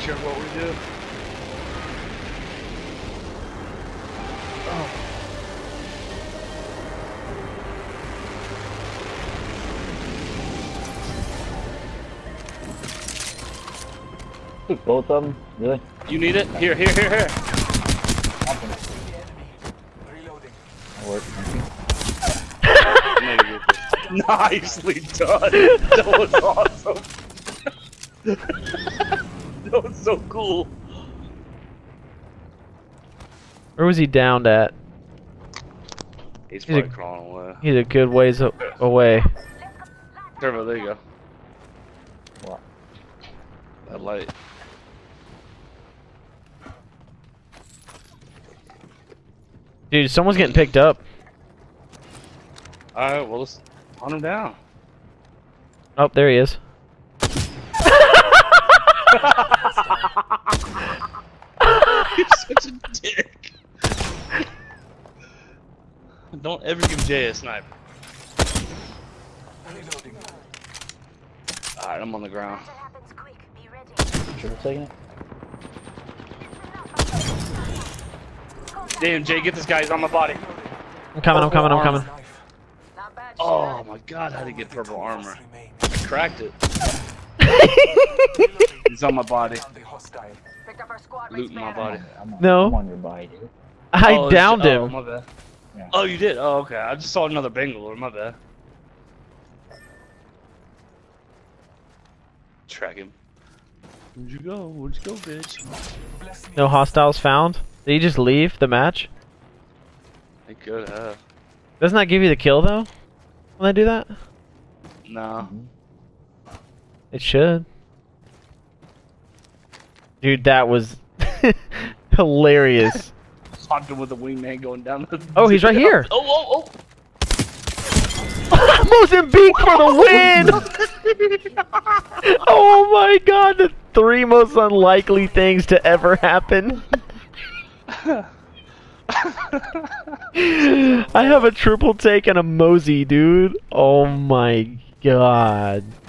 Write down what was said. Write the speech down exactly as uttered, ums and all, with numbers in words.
nature of what we do. Oh. Took both of them, really? You need it? Here, here, here, here. That worked, thank you. Nicely done. That was awesome. That was so cool. Where was he downed at? He's He's probably a- crawling away. He's a good ways a- away. Turbo, there you go. What? That light. Dude, someone's getting picked up. Alright, well, let's hunt him down. Oh, there he is. You're such a dick. Don't ever give Jay a sniper. Alright, I'm on the ground. Should have taken it. Damn, Jay, get this guy. He's on my body. I'm coming, I'm coming, I'm coming. Oh my god, how did he get purple armor? I cracked it. He's on my body. Looting my body. I'm on, No. I'm on your body, dude. I Oh, downed sh- him. Oh, my bad. Yeah. Oh, you did? Oh, okay. I just saw another Bangalore. My bad. Track him. Where'd you go? Where'd you go, bitch? No hostiles found. Did he just leave the match? They could have. Doesn't that give you the kill though? When they do that? No. It should. Dude, that was hilarious. Popped him with a wingman going down the. Oh, he's right here. Oh, oh, Mozambique for the win! Oh my god, the three most unlikely things to ever happen. I have a triple take and a mosey, dude. Oh my god.